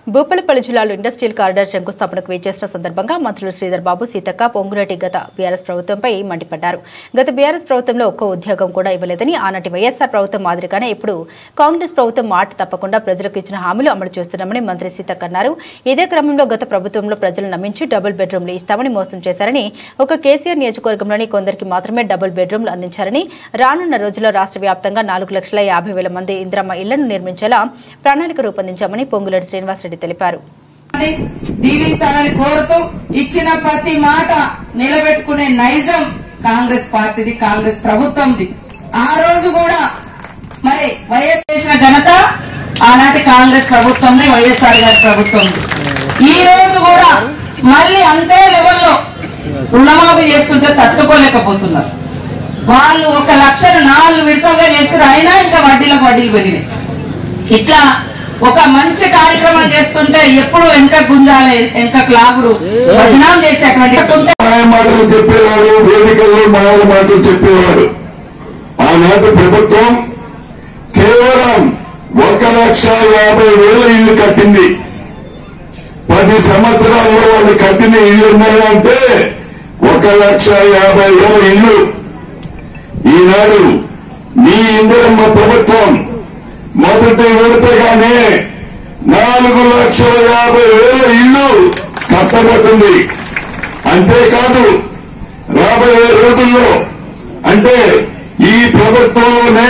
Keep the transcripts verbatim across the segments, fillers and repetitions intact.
భూపాలపల్లి జిల్లాలో industrial corridor శంకుస్థాపనకు వేచేసిన సందర్భంగా మంత్రులు శ్రీధర్ బాబు, సీతక్క, పొంగులేటి గత బీఆర్ఎస్ ప్రభుత్వంపై మండిపడ్డారు. గత బీఆర్ఎస్ ప్రభుత్వంలో ఒక్క ఉద్యోగం కూడా ఇవ్వలేదని, ఆనాటి వైఎస్ఆర్ ప్రభుత్వం మాదిరిగానే ఇప్పుడు కాంగ్రెస్ ప్రభుత్వం మాట తప్పకుండా ప్రజలకు ఇచ్చిన హామీలు అమలు చేస్తున్నామని మంత్రి సీతక్క అన్నారు. ఇదే క్రమంలో గత ప్రభుత్వంలో ప్రజలు నమ్మించి డబుల్ బెడ్రూమ్లు ఇస్తామని మోసం చేశారని, ఒక కేసీఆర్ నియోజకవర్గంలోని కొందరికి మాత్రమే డబుల్ బెడ్రూమ్లు అందించారని, రానున్న రోజుల్లో రాష్ట్ర వ్యాప్తంగా నాలుగు లక్షల యాభై వేల మంది ఇందిరమ్మ ఇళ్లను నిర్మించేలా ప్రణాళిక రూపొందించామని పొంగులేటి శ్రీనివాసరెడ్డి తెలిపారు. దీవించాలని కోరుతూ ఇచ్చిన ప్రతి మాట నిలబెట్టుకునే నైజం కాంగ్రెస్ పార్టీది, కాంగ్రెస్ ప్రభుత్వంది. ఆ రోజు కూడా మరి వైఎస్ చేసిన ఘనత ఆనాటి కాంగ్రెస్ ప్రభుత్వంది, వైఎస్ఆర్ గారి ప్రభుత్వం. ఈ రోజు కూడా మళ్ళీ అంతే లెవెల్లో రుణమాఫీ చేస్తుంటే తట్టుకోలేకపోతున్నారు. వాళ్ళు ఒక లక్షను నాలుగు విడతలుగా చేస్తారు, అయినా ఇంకా వడ్డీలకు వడ్డీలు పెరిగినాయి. ఇట్లా ఒక మంచి కార్యక్రమం చేస్తుంటే ఎప్పుడు వెనక గుంజాలి, వెనక లాగుడు బదనాం చేసేటువంటి మాటలు చెప్పేవాడు, వేదికల్లో మాయల మాటలు చెప్పేవాడు. ఆనాటి ప్రభుత్వం కేవలం ఒక లక్ష యాభై వేల ఇళ్లు కట్టింది. పది సంవత్సరాల్లో వాళ్ళు కట్టిన ఇళ్లు ఉన్నాయంటే ఒక లక్ష యాభై వేల ఇళ్లు. ఈనాడు మీ ఇందిరమ్మ ప్రభుత్వం మొదటి విడతగానే నాలుగు లక్షల యాభై వేల ఇళ్లు కట్టబడుతుంది. అంతేకాదు రాబోయే రోజుల్లో అంటే ఈ ప్రభుత్వంలోనే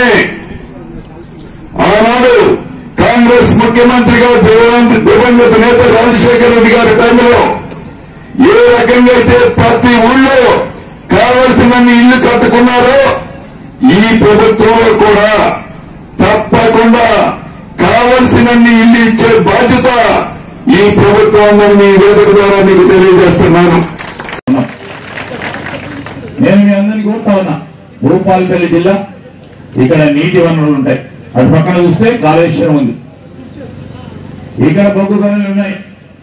ఆనాడు కాంగ్రెస్ ముఖ్యమంత్రిగా దివంగత నేత రాజశేఖర రెడ్డి గారి టైంలో ఏ రకంగా అయితే ప్రతి ఊళ్ళో కావలసినన్ని ఇళ్లు కట్టుకున్నారో ఈ ప్రభుత్వంలో కూడా తప్పకుండా కావలసినన్ని ఇల్లు ఇచ్చే బాధ్యత ఈ ప్రభుత్వాన్ని మీ వేదిక ద్వారా మీకు తెలియజేస్తున్నాను. నేను మీ అందరినీ కోరుతా ఉన్నా, భూపాలపల్లి జిల్లా ఇక్కడ నీటి వనరులు ఉంటాయి. అటు పక్కన చూస్తే కాళేశ్వరం ఉంది, ఇక్కడ బొగ్గు గనులు ఉన్నాయి,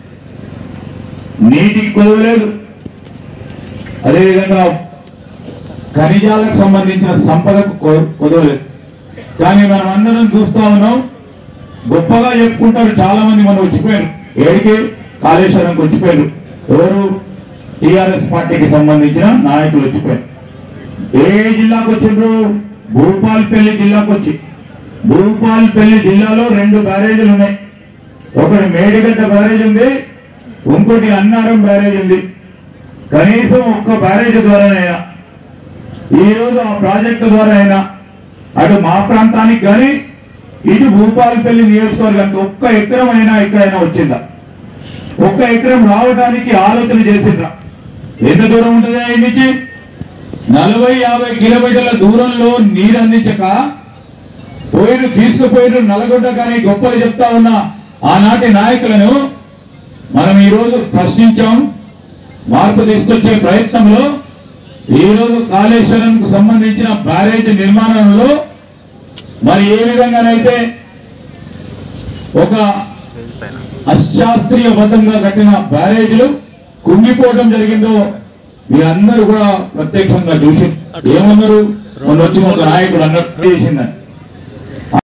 నీటికి కొదవలేదు. అదేవిధంగా ఖనిజాలకు సంబంధించిన సంపదకు కొదవలేదు. కానీ మనం అందరం చూస్తా ఉన్నాం, గొప్పగా చెప్పుకుంటారు చాలా మంది. మనం వచ్చిపోయారు, ఏడికి కాళేశ్వరంకి వచ్చిపోయారు. ఎవరు? టీఆర్ఎస్ పార్టీకి సంబంధించిన నాయకులు వచ్చిపోయారు. ఏ జిల్లాకు వచ్చిండ్రు? భూపాలపల్లి జిల్లాకు వచ్చి, భూపాలపల్లి జిల్లాలో రెండు బ్యారేజీలు ఉన్నాయి. ఒకటి మేడిగడ్డ బ్యారేజ్ ఉంది, ఇంకోటి అన్నారం బ్యారేజ్ ఉంది. కనీసం ఒక్క బ్యారేజ్ ద్వారానైనా ఈ రోజు ఆ ప్రాజెక్టు ద్వారా అయినా అటు మా ప్రాంతానికి కానీ ఇటు భూపాలపల్లి నియోజకవర్గానికి ఒక్క ఎకరం అయినా ఎక్కడైనా వచ్చిందా? ఒక్క ఎకరం రావడానికి ఆలోచన చేసిందా? ఎంత దూరం ఉంటుంది ఆయన నుంచి? నలభై యాభై కిలోమీటర్ల దూరంలో నీరు అందించక పోయిన తీసుకుపోయిన నల్గొండ కానీ గొప్పలు చెప్తా ఉన్న ఆనాటి నాయకులను మనం ఈరోజు ప్రశ్నించాం. మార్పు తీసుకొచ్చే ప్రయత్నంలో ఈరోజు కాళేశ్వరంకు సంబంధించిన బ్యారేజ్ నిర్మాణంలో మరి ఏ విధంగానైతే ఒక అశాస్త్రీయబద్ధంగా కట్టిన బ్యారేజీలు కుంగిపోవడం జరిగిందో మీరందరూ కూడా ప్రత్యక్షంగా చూసి ఏమన్నారు? మొన్న వచ్చి ఒక నాయకుడు అన్నట్టు చేసిందని